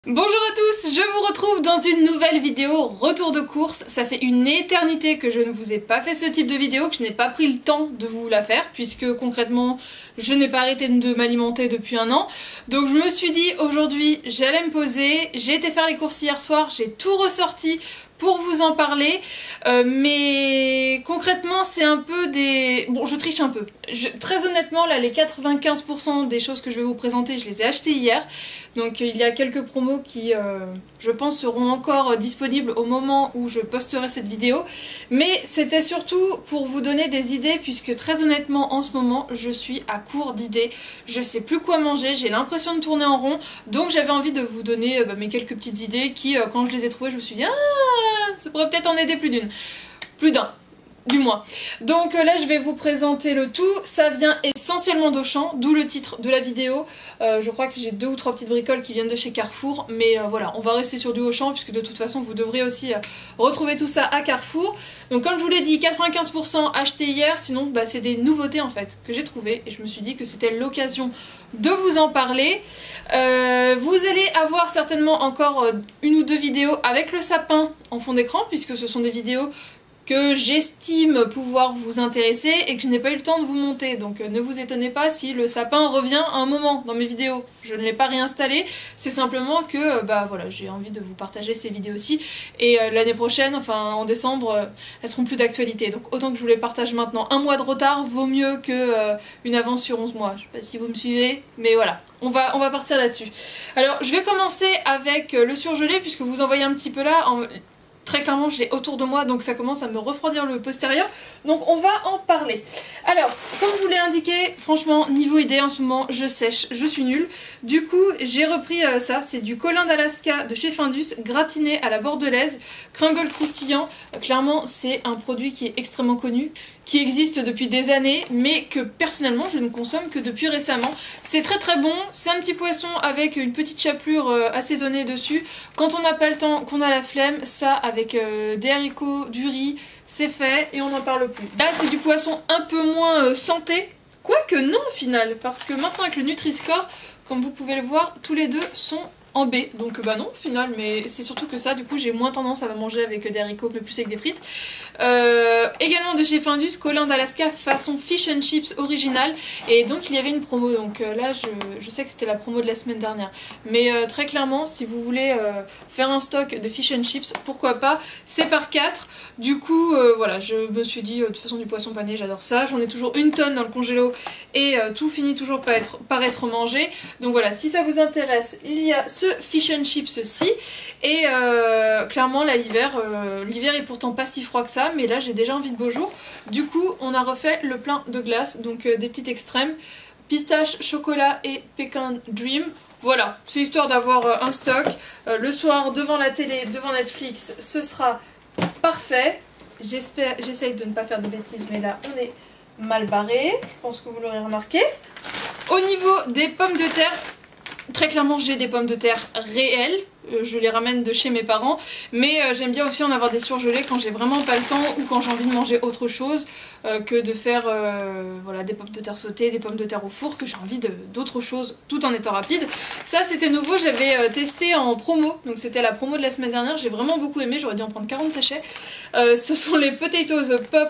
Bonjour à tous, je vous retrouve dans une nouvelle vidéo retour de course. Ça fait une éternité que je ne vous ai pas fait ce type de vidéo, que je n'ai pas pris le temps de vous la faire, puisque concrètement je n'ai pas arrêté de m'alimenter depuis un an. Donc je me suis dit aujourd'hui j'allais me poser, j'ai été faire les courses hier soir, j'ai tout ressorti pour vous en parler, mais concrètement c'est un peu des... Bon, je triche un peu. Très honnêtement là, les 95% des choses que je vais vous présenter, je les ai achetées hier. Donc il y a quelques promos qui, je pense, seront encore disponibles au moment où je posterai cette vidéo. Mais c'était surtout pour vous donner des idées, puisque très honnêtement en ce moment je suis à court d'idées. Je sais plus quoi manger, j'ai l'impression de tourner en rond. Donc j'avais envie de vous donner mes quelques petites idées qui, quand je les ai trouvées, je me suis dit « Ah, ça pourrait peut-être en aider plus d'un. » Du moins. Donc là je vais vous présenter le tout. Ça vient essentiellement d'Auchan, d'où le titre de la vidéo. Je crois que j'ai 2 ou 3 petites bricoles qui viennent de chez Carrefour, mais voilà, on va rester sur du Auchan puisque de toute façon vous devrez aussi retrouver tout ça à Carrefour. Donc comme je vous l'ai dit, 95% acheté hier, sinon c'est des nouveautés en fait que j'ai trouvées et je me suis dit que c'était l'occasion de vous en parler. Vous allez avoir certainement encore 1 ou 2 vidéos avec le sapin en fond d'écran, puisque ce sont des vidéos que j'estime pouvoir vous intéresser et que je n'ai pas eu le temps de vous monter. Donc ne vous étonnez pas si le sapin revient à un moment dans mes vidéos. Je ne l'ai pas réinstallé, c'est simplement que voilà, j'ai envie de vous partager ces vidéos-ci. Et l'année prochaine, enfin en décembre, elles seront plus d'actualité. Donc autant que je vous les partage maintenant. 1 mois de retard vaut mieux que une avance sur 11 mois. Je sais pas si vous me suivez, mais voilà. On va partir là-dessus. Alors je vais commencer avec le surgelé, puisque vous en voyez un petit peu là. Très clairement je l'ai autour de moi, donc ça commence à me refroidir le postérieur, donc on va en parler. Alors comme je vous l'ai indiqué, franchement niveau idée en ce moment je sèche, je suis nulle. Du coup j'ai repris ça, c'est du colin d'Alaska de chez Findus, gratiné à la bordelaise, crumble croustillant. Clairement c'est un produit qui est extrêmement connu, qui existe depuis des années, mais que personnellement je ne consomme que depuis récemment. C'est très très bon, c'est un petit poisson avec une petite chapelure assaisonnée dessus. Quand on n'a pas le temps, qu'on a la flemme, ça avec des haricots, du riz, c'est fait et on n'en parle plus. Là c'est du poisson un peu moins santé, quoique non au final, parce que maintenant avec le Nutri-Score, comme vous pouvez le voir, tous les deux sont en B, donc non au final, mais c'est surtout que ça, du coup j'ai moins tendance à manger avec des haricots, mais plus avec des frites. Également de chez Findus, colin d'Alaska façon fish and chips original, et donc il y avait une promo, donc là je sais que c'était la promo de la semaine dernière, mais très clairement si vous voulez faire un stock de fish and chips, pourquoi pas, c'est par 4, du coup voilà, je me suis dit de toute façon du poisson pané j'adore ça, j'en ai toujours 1 tonne dans le congélo et tout finit toujours par être mangé, donc voilà, si ça vous intéresse, il y a ce fish and chips-ci, et clairement là l'hiver est pourtant pas si froid que ça, mais là j'ai déjà envie de beaux jours. Du coup on a refait le plein de glace, donc des petites extrêmes, pistache, chocolat et pékin dream. Voilà, c'est histoire d'avoir un stock. Le soir devant la télé, devant Netflix, ce sera parfait. J'essaye de ne pas faire de bêtises, mais là on est mal barré, je pense que vous l'aurez remarqué. Au niveau des pommes de terre, très clairement j'ai des pommes de terre réelles, je les ramène de chez mes parents, mais j'aime bien aussi en avoir des surgelées quand j'ai vraiment pas le temps ou quand j'ai envie de manger autre chose que de faire voilà, des pommes de terre sautées, des pommes de terre au four, que j'ai envie d'autre chose tout en étant rapide. Ça c'était nouveau, j'avais testé en promo, donc c'était la promo de la semaine dernière, j'ai vraiment beaucoup aimé, j'aurais dû en prendre 40 sachets. Ce sont les potatoes pop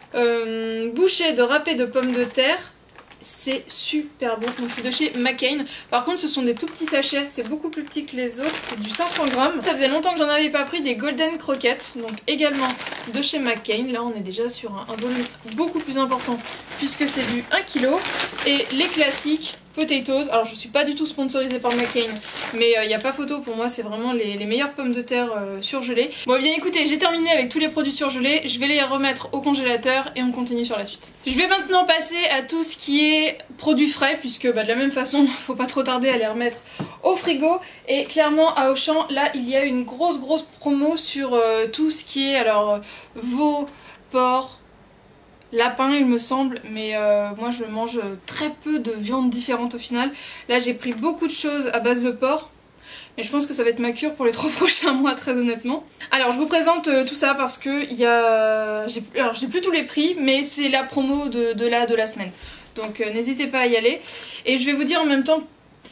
bouchées de râpé de pommes de terre. C'est super bon, donc c'est de chez McCain. Par contre ce sont des tout petits sachets, c'est beaucoup plus petit que les autres, c'est du 500 grammes. Ça faisait longtemps que j'en avais pas pris, des golden croquettes, donc également de chez McCain. Là on est déjà sur un volume beaucoup plus important puisque c'est du 1 kg. Et les classiques potatoes, alors je suis pas du tout sponsorisée par McCain, mais il n'y a pas photo, pour moi c'est vraiment les meilleures pommes de terre surgelées. Bon bien écoutez, j'ai terminé avec tous les produits surgelés, je vais les remettre au congélateur et on continue sur la suite. Je vais maintenant passer à tout ce qui est produits frais, puisque de la même façon faut pas trop tarder à les remettre au frigo. Et clairement à Auchan, là il y a une grosse promo sur tout ce qui est alors veau, porc, lapin il me semble, mais moi je mange très peu de viande différente au final. Là j'ai pris beaucoup de choses à base de porc, mais je pense que ça va être ma cure pour les 3 prochains mois très honnêtement. Alors je vous présente tout ça parce que il y a... Alors j'ai plus tous les prix, mais c'est la promo de la semaine. Donc n'hésitez pas à y aller. Et je vais vous dire en même temps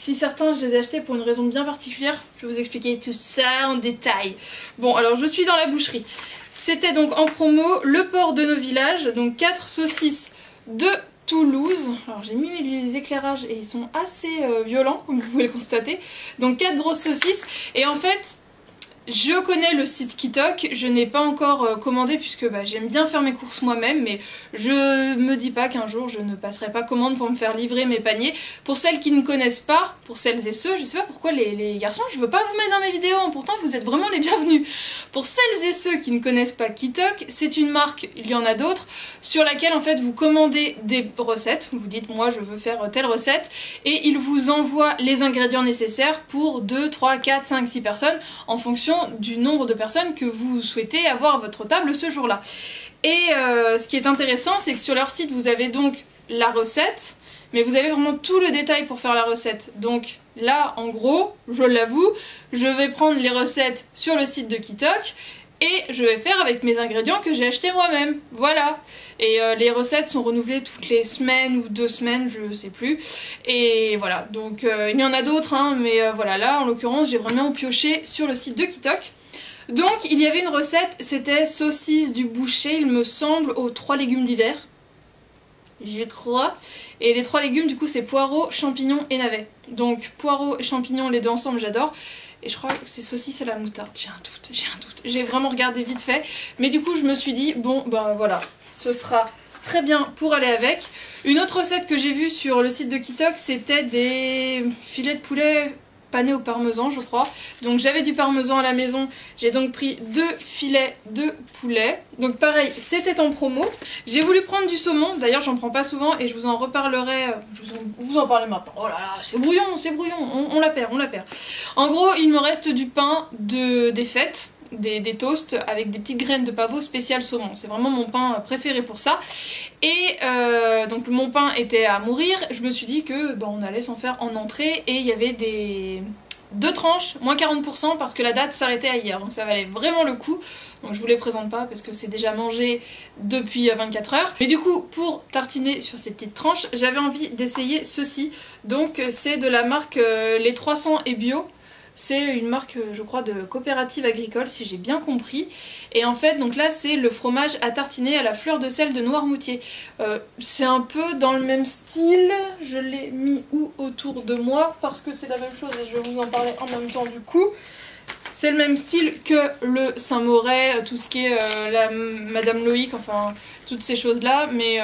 si certains je les ai achetés pour une raison bien particulière, je vais vous expliquer tout ça en détail. Bon, alors je suis dans la boucherie. C'était donc en promo le porc de nos villages, donc 4 saucisses de Toulouse. Alors j'ai mis les éclairages et ils sont assez violents comme vous pouvez le constater. Donc 4 grosses saucisses et en fait je connais le site Kitok, je n'ai pas encore commandé puisque j'aime bien faire mes courses moi-même, mais je me dis pas qu'un jour je ne passerai pas commande pour me faire livrer mes paniers. Pour celles qui ne connaissent pas, pour celles et ceux, je sais pas pourquoi les garçons, je veux pas vous mettre dans mes vidéos, pourtant vous êtes vraiment les bienvenus. Pour celles et ceux qui ne connaissent pas Kitok, c'est une marque, il y en a d'autres, sur laquelle en fait vous commandez des recettes, vous dites moi je veux faire telle recette, et ils vous envoient les ingrédients nécessaires pour 2, 3, 4, 5, 6 personnes en fonction du nombre de personnes que vous souhaitez avoir à votre table ce jour-là. Et ce qui est intéressant, c'est que sur leur site, vous avez donc la recette, mais vous avez vraiment tout le détail pour faire la recette. Donc là, en gros, je l'avoue, je vais prendre les recettes sur le site de Kitok et je vais faire avec mes ingrédients que j'ai achetés moi-même. Voilà. Et les recettes sont renouvelées toutes les semaines ou 2 semaines, je sais plus. Et voilà, donc il y en a d'autres, hein, mais voilà, là en l'occurrence j'ai vraiment pioché sur le site de Kitok. Donc il y avait une recette, c'était saucisse du boucher, il me semble, aux 3 légumes d'hiver. Je crois. Et les 3 légumes du coup c'est poireaux, champignons et navets. Donc poireaux et champignons les deux ensemble j'adore. Et je crois que c'est saucisse à la moutarde, j'ai un doute. J'ai vraiment regardé vite fait. Mais du coup je me suis dit, bon voilà, ce sera très bien pour aller avec. Une autre recette que j'ai vue sur le site de Kitok, c'était des filets de poulet panés au parmesan je crois. Donc j'avais du parmesan à la maison, j'ai donc pris 2 filets de poulet. Donc pareil, c'était en promo. J'ai voulu prendre du saumon, d'ailleurs j'en prends pas souvent et je vous en reparlerai, vous en parlez maintenant. Oh là là, c'est brouillon, on la perd. En gros, il me reste du pain des fêtes. Des toasts avec des petites graines de pavot spécial saumon. C'est vraiment mon pain préféré pour ça. Et donc mon pain était à mourir. Je me suis dit que on allait s'en faire en entrée. Et il y avait des 2 tranches, moins 40% parce que la date s'arrêtait à hier. Donc ça valait vraiment le coup. Donc je vous les présente pas parce que c'est déjà mangé depuis 24 heures. Mais du coup, pour tartiner sur ces petites tranches, j'avais envie d'essayer ceci. Donc c'est de la marque Les 300 et Bio. C'est une marque, je crois, de coopérative agricole, si j'ai bien compris. Et en fait, donc là, c'est le fromage à tartiner à la fleur de sel de Noirmoutier. C'est un peu dans le même style. Je l'ai mis où autour de moi parce que c'est la même chose et je vais vous en parler en même temps du coup. C'est le même style que le Saint-Moret, tout ce qui est la Madame Loïc, enfin, toutes ces choses-là. Mais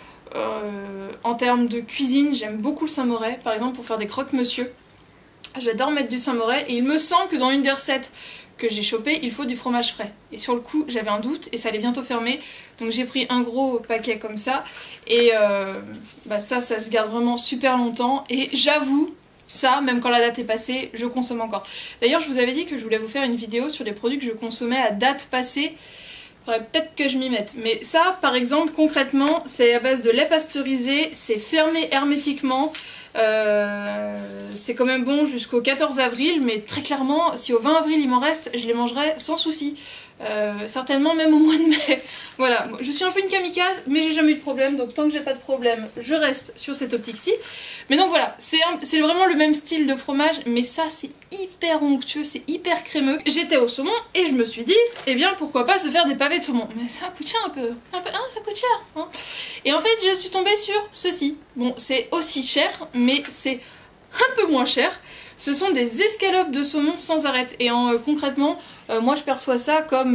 en termes de cuisine, j'aime beaucoup le Saint-Moret. Par exemple, pour faire des croque-monsieur. J'adore mettre du Saint-Moret et il me semble que dans une des recettes que j'ai chopé, il faut du fromage frais. Et sur le coup, j'avais un doute et ça allait bientôt fermer. Donc j'ai pris un gros paquet comme ça. Et ça se garde vraiment super longtemps. Et j'avoue, ça, même quand la date est passée, je consomme encore. D'ailleurs, je vous avais dit que je voulais vous faire une vidéo sur les produits que je consommais à date passée. Faudrait peut-être que je m'y mette. Mais ça, par exemple, concrètement, c'est à base de lait pasteurisé. C'est fermé hermétiquement. C'est quand même bon jusqu'au 14 avril, mais très clairement, si au 20 avril il m'en reste, je les mangerai sans souci. Certainement même au mois de mai. Voilà, je suis un peu une kamikaze, mais j'ai jamais eu de problème, donc tant que j'ai pas de problème, je reste sur cette optique-ci. Mais donc voilà, c'est vraiment le même style de fromage, mais ça c'est hyper onctueux, c'est hyper crémeux. J'étais au saumon et je me suis dit, eh bien pourquoi pas se faire des pavés de saumon. Mais ça coûte cher un peu, hein, ça coûte cher. Hein. Et en fait, je suis tombée sur ceci. Bon, c'est aussi cher, mais c'est un peu moins cher. Ce sont des escalopes de saumon sans arête. Et concrètement, moi je perçois ça comme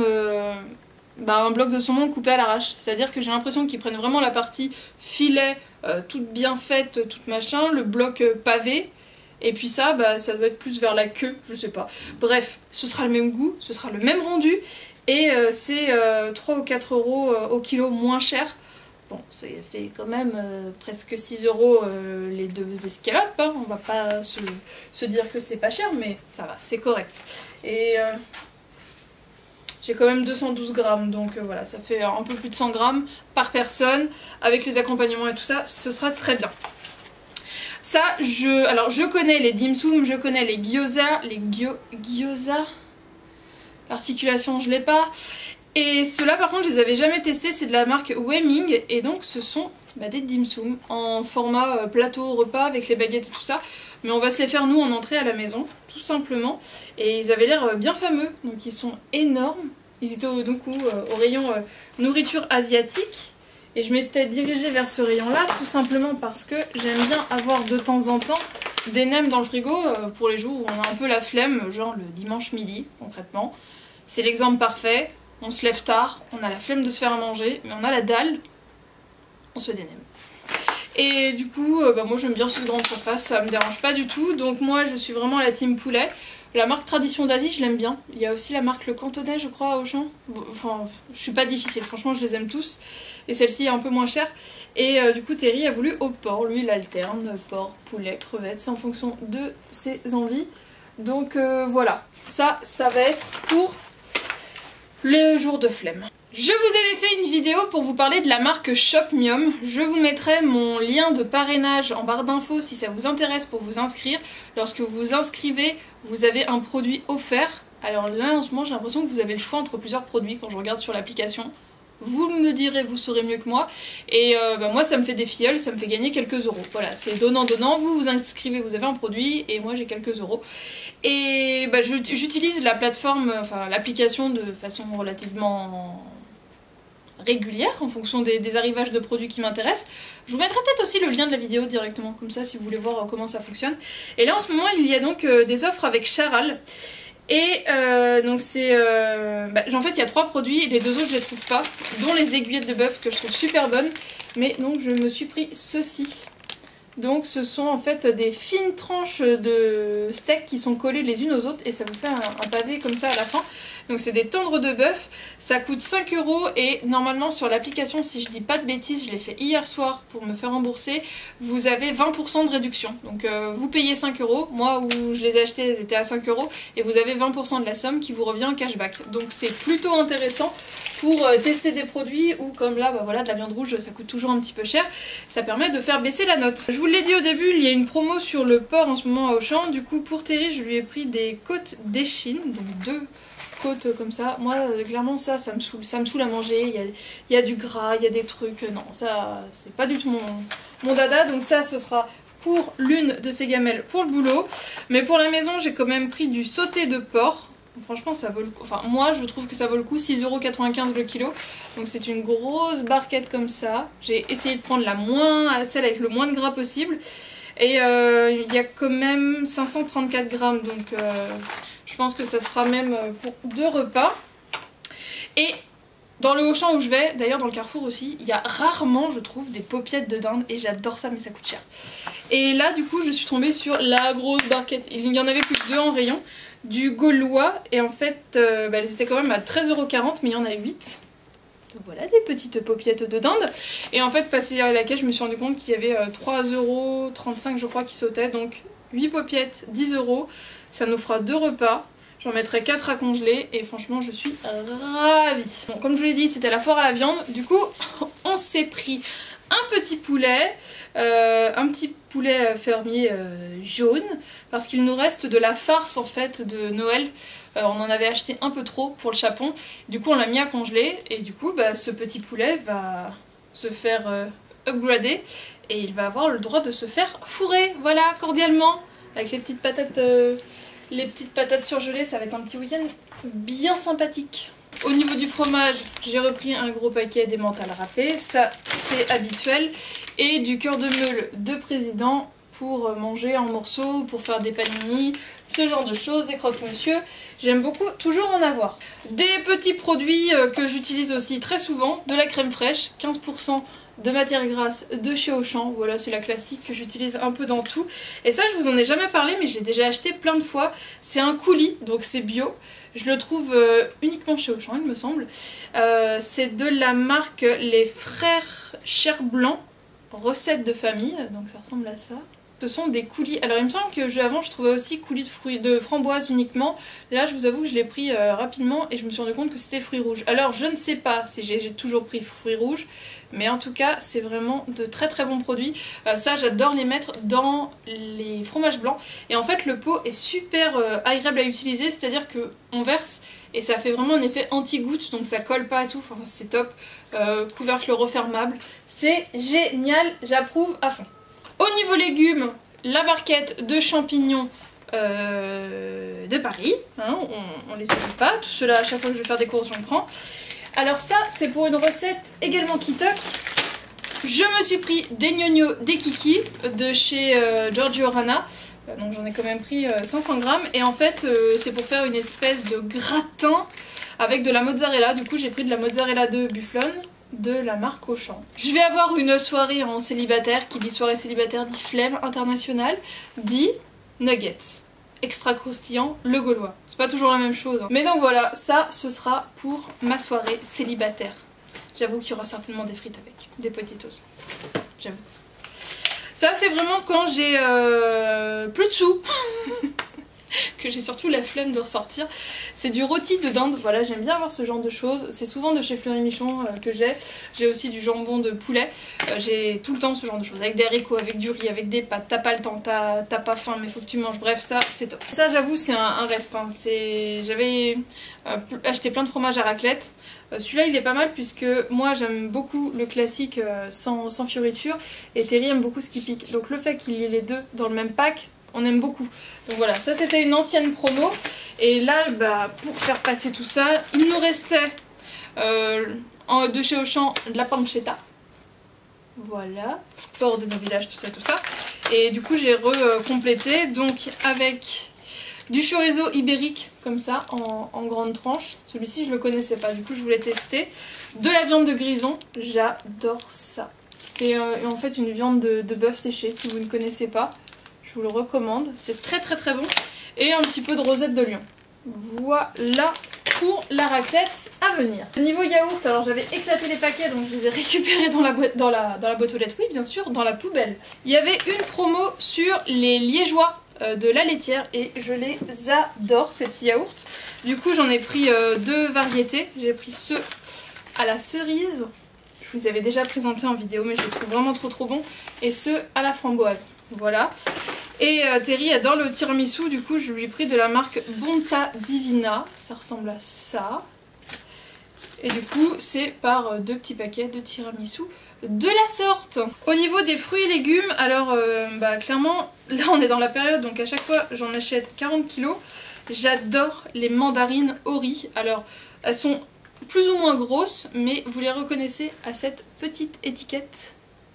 un bloc de saumon coupé à l'arrache. C'est-à-dire que j'ai l'impression qu'ils prennent vraiment la partie filet, toute bien faite, toute machin, le bloc pavé. Et puis ça, ça doit être plus vers la queue, je sais pas. Bref, ce sera le même goût, ce sera le même rendu. Et c'est 3 ou 4 euros au kilo moins cher. Bon, ça fait quand même presque 6 euros les 2 escalopes, hein. On va pas se dire que c'est pas cher, mais ça va, c'est correct. Et j'ai quand même 212 grammes, donc voilà, ça fait un peu plus de 100 grammes par personne. Avec les accompagnements et tout ça, ce sera très bien. Ça, alors je connais les dim sum, je connais les gyoza, gyoza, l'articulation je l'ai pas. Et ceux-là par contre je les avais jamais testés, c'est de la marque Wemming et donc ce sont des dim sum en format plateau repas avec les baguettes et tout ça. Mais on va se les faire nous en entrée à la maison, tout simplement. Et ils avaient l'air bien fameux, donc ils sont énormes. Ils étaient au rayon nourriture asiatique. Et je m'étais dirigée vers ce rayon-là tout simplement parce que j'aime bien avoir de temps en temps des nems dans le frigo pour les jours où on a un peu la flemme, genre le dimanche midi concrètement. C'est l'exemple parfait, on se lève tard, on a la flemme de se faire à manger, mais on a la dalle, on se fait des nems. Et du coup, moi j'aime bien cette grande surface, ça me dérange pas du tout. Donc moi je suis vraiment la team poulet. La marque Tradition d'Asie, je l'aime bien. Il y a aussi la marque Le Cantonais, je crois, à Auchan. Enfin, je suis pas difficile, franchement, je les aime tous. Et celle-ci est un peu moins chère. Et du coup, Terry a voulu au porc. Lui, il alterne porc, poulet, crevettes. C'est en fonction de ses envies. Donc voilà, ça va être pour les jours de flemme. Je vous avais fait une vidéo pour vous parler de la marque Shopmium. Je vous mettrai mon lien de parrainage en barre d'infos si ça vous intéresse pour vous inscrire. Lorsque vous vous inscrivez, vous avez un produit offert. Alors là en ce moment j'ai l'impression que vous avez le choix entre plusieurs produits quand je regarde sur l'application. Vous me direz, vous saurez mieux que moi. Et moi ça me fait des filleuls, ça me fait gagner quelques euros. Voilà, c'est donnant-donnant, vous vous inscrivez, vous avez un produit et moi j'ai quelques euros. Et j'utilise la plateforme, enfin l'application de façon relativement régulière en fonction des arrivages de produits qui m'intéressent. Je vous mettrai peut-être aussi le lien de la vidéo directement, comme ça si vous voulez voir comment ça fonctionne. Et là en ce moment il y a donc des offres avec Charal. Et donc c'est... en fait il y a 3 produits, les 2 autres je les trouve pas, dont les aiguillettes de bœuf que je trouve super bonnes. Mais donc je me suis pris ceci. Donc ce sont en fait des fines tranches de steak qui sont collées les unes aux autres et ça vous fait un pavé comme ça à la fin. Donc c'est des tendres de bœuf, ça coûte 5 € et normalement sur l'application, si je dis pas de bêtises, je l'ai fait hier soir pour me faire rembourser, vous avez 20% de réduction. Donc vous payez 5 €, moi où je les ai achetés elles étaient à 5 € et vous avez 20% de la somme qui vous revient en cashback. Donc c'est plutôt intéressant pour tester des produits ou comme là voilà, de la viande rouge ça coûte toujours un petit peu cher, ça permet de faire baisser la note. Je vous l'ai dit au début, il y a une promo sur le porc en ce moment à Auchan, du coup pour Terry je lui ai pris des côtes d'échine, donc 2 côtes comme ça. Moi clairement ça me saoule à manger, il y a du gras, il y a des trucs, non ça c'est pas du tout mon dada, donc ça ce sera pour l'une de ces gamelles pour le boulot. Mais pour la maison j'ai quand même pris du sauté de porc. Franchement ça vaut le coup, enfin moi je trouve que ça vaut le coup, 6,95 € le kilo. Donc c'est une grosse barquette comme ça. J'ai essayé de prendre celle avec le moins de gras possible. Et il y a quand même 534 grammes, donc je pense que ça sera même pour 2 repas. Et dans le Auchan où je vais, d'ailleurs dans le Carrefour aussi, il y a rarement je trouve des paupiètes de dinde et j'adore ça mais ça coûte cher. Et là du coup je suis tombée sur la grosse barquette, il y en avait plus que 2 en rayon. Du gaulois et en fait elles étaient quand même à 13,40 € mais il y en a 8. Donc voilà des petites paupiettes de dinde. Et en fait passé à la caisse je me suis rendu compte qu'il y avait 3,35 € je crois qui sautaient. Donc 8 paupiettes, 10 €. Ça nous fera 2 repas. J'en mettrai 4 à congeler et franchement je suis ravie. Bon, comme je vous l'ai dit c'était la foire à la viande. Du coup on s'est pris un petit poulet. Un petit poulet fermier jaune parce qu'il nous reste de la farce en fait de Noël. On en avait acheté un peu trop pour le chapon, du coup on l'a mis à congeler et du coup ce petit poulet va se faire upgrader et il va avoir le droit de se faire fourrer, voilà, cordialement, avec les petites patates surgelées. Ça va être un petit week-end bien sympathique. Au niveau du fromage, j'ai repris un gros paquet d'emmental râpé, ça c'est habituel, et du cœur de meule de président pour manger en morceaux, pour faire des panini, ce genre de choses, des croque-monsieur. J'aime beaucoup toujours en avoir. Des petits produits que j'utilise aussi très souvent, de la crème fraîche, 15% de matière grasse de chez Auchan, voilà c'est la classique que j'utilise un peu dans tout. Et ça je vous en ai jamais parlé mais je l'ai déjà acheté plein de fois, c'est un coulis, donc c'est bio. Je le trouve uniquement chez Auchan il me semble. C'est de la marque Les Frères Cherblanc, recette de famille, donc ça ressemble à ça. Ce sont des coulis. Alors il me semble que avant je trouvais aussi coulis de framboise uniquement. Là je vous avoue que je l'ai pris rapidement et je me suis rendu compte que c'était fruits rouges. Alors je ne sais pas si j'ai toujours pris fruits rouges, mais en tout cas c'est vraiment de très très bons produits. Ça j'adore les mettre dans les fromages blancs. Et en fait le pot est super agréable à utiliser, c'est-à-dire qu'on verse et ça fait vraiment un effet anti-goutte, donc ça colle pas à tout, enfin, c'est top. Couvercle refermable, c'est génial, j'approuve à fond. Au niveau légumes, la barquette de champignons de Paris, hein, on les oublie pas, tout cela à chaque fois que je vais faire des courses j'en prends. Alors ça c'est pour une recette également Kitok. Je me suis pris des gnognos des Kiki de chez Giorgio Arana. Donc j'en ai quand même pris 500 grammes et en fait c'est pour faire une espèce de gratin avec de la mozzarella. Du coup j'ai pris de la mozzarella de Bufflone de la marque Auchan. Je vais avoir une soirée en célibataire, qui dit soirée célibataire dit flemme internationale, dit nuggets. Extra croustillant, le gaulois. C'est pas toujours la même chose. Hein. Mais donc voilà, ça ce sera pour ma soirée célibataire. J'avoue qu'il y aura certainement des frites avec, des potatoes. J'avoue. Ça c'est vraiment quand j'ai plus de sous. Que j'ai surtout la flemme de ressortir. C'est du rôti de dinde, voilà j'aime bien avoir ce genre de choses. C'est souvent de chez Fleury Michon que j'ai. J'ai aussi du jambon de poulet. J'ai tout le temps ce genre de choses. Avec des haricots, avec du riz, avec des pâtes. T'as pas le temps, t'as pas faim mais faut que tu manges. Bref ça c'est top. Ça j'avoue c'est un reste. Hein. J'avais acheté plein de fromages à raclette. Celui-là il est pas mal puisque moi j'aime beaucoup le classique sans fioriture. Et Terry aime beaucoup ce qui pique. Donc le fait qu'il y ait les deux dans le même pack, on aime beaucoup. Donc voilà, ça c'était une ancienne promo. Et là, bah, pour faire passer tout ça, il nous restait de chez Auchan de la pancetta. Voilà, porc de nos villages, tout ça, tout ça. Et du coup j'ai recomplété donc avec du chorizo ibérique comme ça en grande tranche. Celui-ci je le connaissais pas, du coup je voulais tester. De la viande de grison, j'adore ça. C'est en fait une viande de bœuf séché si vous ne connaissez pas. Je vous le recommande, c'est très très très bon. Et un petit peu de rosette de lion. Voilà pour la raclette à venir. Niveau yaourt, alors j'avais éclaté les paquets donc je les ai récupérés dans la boîte aux lettres. Oui bien sûr, dans la poubelle. Il y avait une promo sur les liégeois de la laitière et je les adore ces petits yaourts. Du coup j'en ai pris deux variétés. J'ai pris ceux à la cerise. Je vous avais déjà présenté en vidéo mais je les trouve vraiment trop bons. Et ceux à la framboise. Voilà. Et Terry adore le tiramisu, du coup je lui ai pris de la marque Bonta Divina, ça ressemble à ça. Et du coup c'est par deux petits paquets de tiramisu de la sorte. Au niveau des fruits et légumes, alors bah, clairement là on est dans la période donc à chaque fois j'en achète 40 kilos. J'adore les mandarines Ori, alors elles sont plus ou moins grosses mais vous les reconnaissez à cette petite étiquette.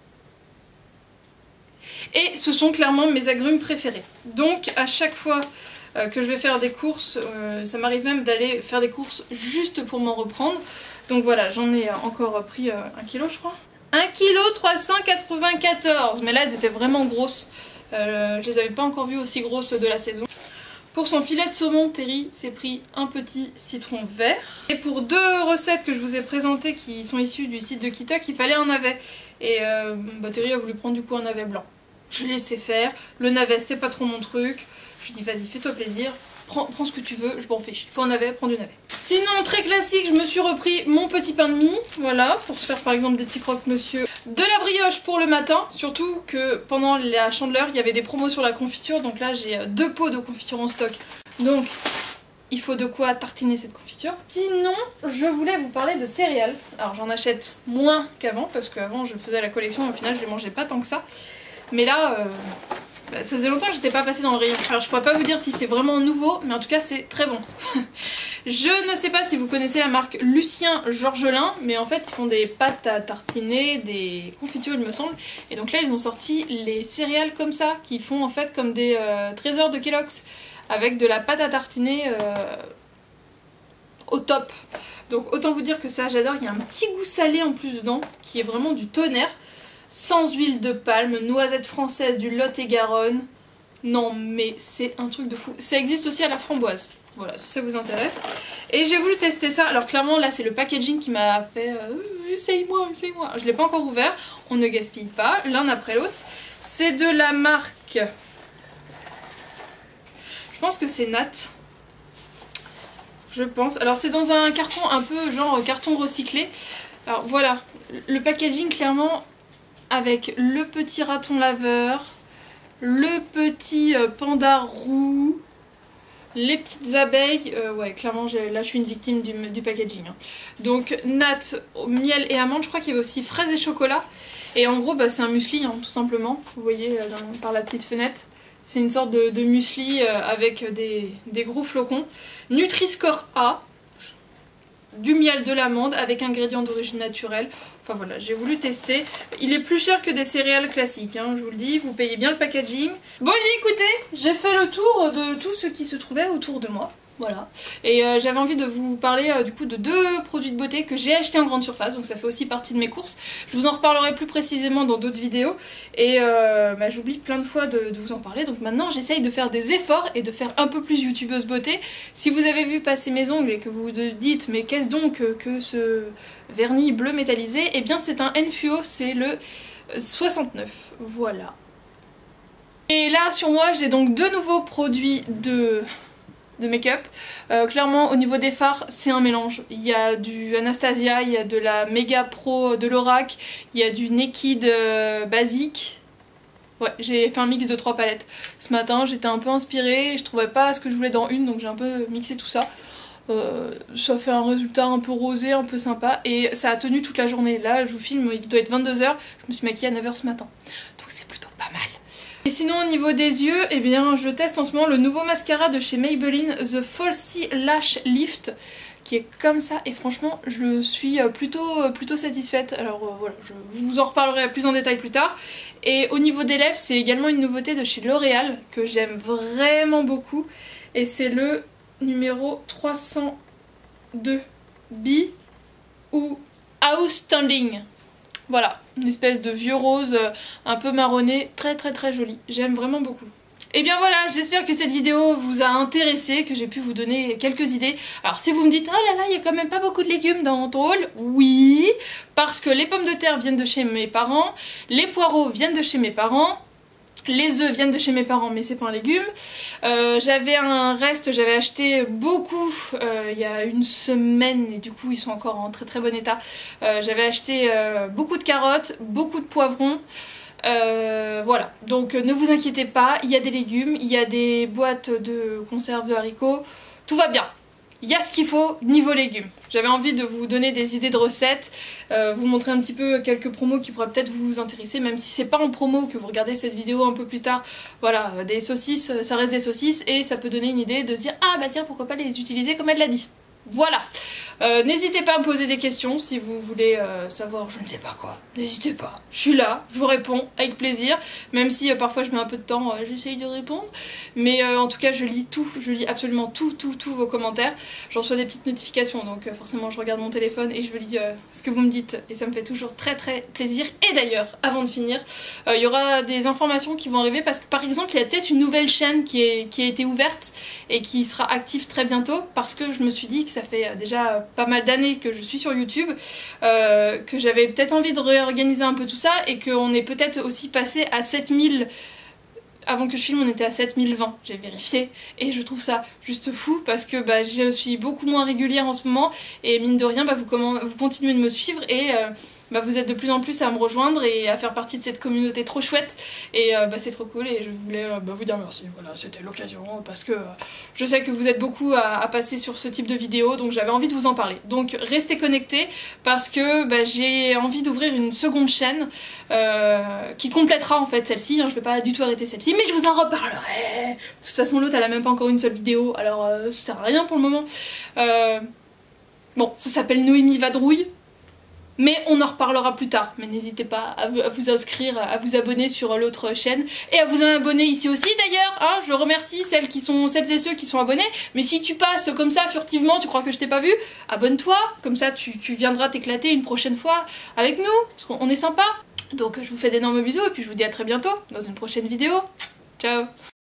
Et ce sont clairement mes agrumes préférés. Donc à chaque fois que je vais faire des courses, ça m'arrive même d'aller faire des courses juste pour m'en reprendre. Donc voilà, j'en ai encore pris 1 kg je crois. 1 kg 394. Mais là elles étaient vraiment grosses. Je les avais pas encore vues aussi grosses de la saison. Pour son filet de saumon, Terry s'est pris un petit citron vert. Et pour deux recettes que je vous ai présentées qui sont issues du site de Kitok, il fallait un navet. Et bah, Terry a voulu prendre du coup un navet blanc. Je l'ai laissé faire. Le navet c'est pas trop mon truc. Je lui dis vas-y fais-toi plaisir. Prends ce que tu veux, je m'en fiche. Il faut un navet, prends du navet. Sinon très classique, je me suis repris mon petit pain de mie. Voilà, pour se faire par exemple des petits croque-monsieur. De la brioche pour le matin. Surtout que pendant la Chandeleur, il y avait des promos sur la confiture. Donc là j'ai 2 pots de confiture en stock. Donc il faut de quoi tartiner cette confiture. Sinon, je voulais vous parler de céréales. Alors j'en achète moins qu'avant. Parce qu'avant je faisais la collection et au final je les mangeais pas tant que ça. Mais là, ça faisait longtemps que j'étais pas passée dans le rayon. Alors je pourrais pas vous dire si c'est vraiment nouveau, mais en tout cas c'est très bon. Je ne sais pas si vous connaissez la marque Lucien Georgelin, mais en fait ils font des pâtes à tartiner, des confitures il me semble. Et donc là ils ont sorti les céréales comme ça, qui font en fait comme des trésors de Kellogg's, avec de la pâte à tartiner au top. Donc autant vous dire que ça j'adore, il y a un petit goût salé en plus dedans, qui est vraiment du tonnerre. Sans huile de palme, noisettes françaises du Lot-et-Garonne. Non mais c'est un truc de fou. Ça existe aussi à la framboise. Voilà, si ça vous intéresse. Et j'ai voulu tester ça. Alors clairement là c'est le packaging qui m'a fait essaye-moi, essaye-moi. Je l'ai pas encore ouvert, on ne gaspille pas l'un après l'autre. C'est de la marque, je pense que c'est Nat. Je pense. Alors c'est dans un carton un peu genre carton recyclé. Alors voilà, le packaging clairement avec le petit raton laveur, le petit panda roux, les petites abeilles. Ouais clairement là je suis une victime du packaging. Hein. Donc Nat, miel et amande, je crois qu'il y avait aussi fraises et chocolat. Et en gros bah, c'est un muesli hein, tout simplement, vous voyez par la petite fenêtre. C'est une sorte de muesli avec des gros flocons. Nutri-Score A, du miel, de l'amande avec ingrédients d'origine naturelle. Enfin voilà, j'ai voulu tester. Il est plus cher que des céréales classiques, hein, je vous le dis. Vous payez bien le packaging. Bon, écoutez, j'ai fait le tour de tout ce qui se trouvait autour de moi. Voilà. Et j'avais envie de vous parler du coup de 2 produits de beauté que j'ai achetés en grande surface, donc ça fait aussi partie de mes courses. Je vous en reparlerai plus précisément dans d'autres vidéos et bah, j'oublie plein de fois de vous en parler, donc maintenant j'essaye de faire des efforts et de faire un peu plus youtubeuse beauté. Si vous avez vu passer mes ongles et que vous vous dites mais qu'est-ce donc que ce vernis bleu métallisé, eh bien c'est un Enfuo, c'est le 69, voilà. Et là sur moi j'ai donc 2 nouveaux produits de make-up. Clairement au niveau des fards c'est un mélange. Il y a du Anastasia, il y a de la Mega Pro de l'Orac, il y a du Naked basique. Ouais, j'ai fait un mix de 3 palettes. Ce matin j'étais un peu inspirée, je trouvais pas ce que je voulais dans une donc j'ai un peu mixé tout ça. Ça fait un résultat un peu rosé, un peu sympa et ça a tenu toute la journée. Là je vous filme, il doit être 22 h, je me suis maquillée à 9 h ce matin. Donc c'est plutôt pas mal. Et sinon au niveau des yeux, eh bien je teste en ce moment le nouveau mascara de chez Maybelline, The Falsy Lash Lift, qui est comme ça et franchement je suis plutôt satisfaite. Alors voilà, je vous en reparlerai plus en détail plus tard. Et au niveau des lèvres, c'est également une nouveauté de chez L'Oréal que j'aime vraiment beaucoup et c'est le numéro 302 B ou Outstanding. Voilà, une espèce de vieux rose un peu marronné, très joli, j'aime vraiment beaucoup. Et bien voilà, j'espère que cette vidéo vous a intéressé, que j'ai pu vous donner quelques idées. Alors si vous me dites, oh là là, il y a quand même pas beaucoup de légumes dans ton haul, oui, parce que les pommes de terre viennent de chez mes parents, les poireaux viennent de chez mes parents, les œufs viennent de chez mes parents mais c'est pas un légume. J'avais un reste, j'avais acheté beaucoup il y a une semaine et du coup ils sont encore en très bon état. J'avais acheté beaucoup de carottes, beaucoup de poivrons. Voilà, donc ne vous inquiétez pas, il y a des légumes, il y a des boîtes de conserve de haricots, tout va bien. Il y a ce qu'il faut niveau légumes. J'avais envie de vous donner des idées de recettes, vous montrer un petit peu quelques promos qui pourraient peut-être vous intéresser, même si c'est pas en promo que vous regardez cette vidéo un peu plus tard. Voilà, des saucisses, ça reste des saucisses et ça peut donner une idée de se dire ah bah tiens pourquoi pas les utiliser comme elle l'a dit. Voilà. N'hésitez pas à me poser des questions si vous voulez savoir je ne sais pas quoi. N'hésitez pas, je suis là, je vous réponds avec plaisir. Même si parfois je mets un peu de temps, j'essaye de répondre. Mais en tout cas je lis tout, je lis absolument tous vos commentaires. J'en reçois des petites notifications donc forcément je regarde mon téléphone et je lis ce que vous me dites. Et ça me fait toujours très plaisir. Et d'ailleurs, avant de finir, il y aura des informations qui vont arriver parce que par exemple il y a peut-être une nouvelle chaîne qui a été ouverte et qui sera active très bientôt parce que je me suis dit que ça fait déjà pas mal d'années que je suis sur YouTube, que j'avais peut-être envie de réorganiser un peu tout ça et qu'on est peut-être aussi passé à 7000. Avant que je filme on était à 7020, j'ai vérifié et je trouve ça juste fou parce que bah, je suis beaucoup moins régulière en ce moment et mine de rien bah, vous continuez de me suivre et bah, vous êtes de plus en plus à me rejoindre et à faire partie de cette communauté trop chouette et bah, c'est trop cool et je voulais bah, vous dire merci, voilà c'était l'occasion parce que je sais que vous êtes beaucoup à passer sur ce type de vidéos donc j'avais envie de vous en parler. Donc restez connectés parce que bah, j'ai envie d'ouvrir une seconde chaîne qui complétera en fait celle-ci, hein, je vais pas du tout arrêter celle-ci mais je vous en reparlerai. De toute façon l'autre elle a même pas encore une seule vidéo alors ça sert à rien pour le moment. Bon ça s'appelle Noémie Vadrouille. Mais on en reparlera plus tard. Mais n'hésitez pas à vous inscrire, à vous abonner sur l'autre chaîne. Et à vous abonner ici aussi d'ailleurs. Hein, je remercie celles et ceux qui sont abonnés. Mais si tu passes comme ça furtivement, tu crois que je t'ai pas vu, abonne-toi. Comme ça tu viendras t'éclater une prochaine fois avec nous. Parce qu'on est sympa. Donc je vous fais d'énormes bisous et puis je vous dis à très bientôt dans une prochaine vidéo. Ciao.